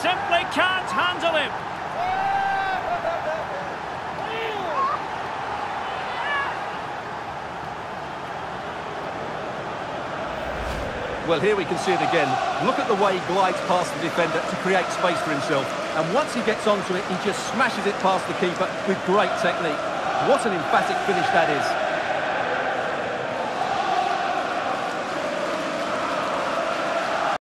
simply can't handle him. Well, here we can see it again. Look at the way he glides past the defender to create space for himself. And once he gets onto it, he just smashes it past the keeper with great technique. What an emphatic finish that is.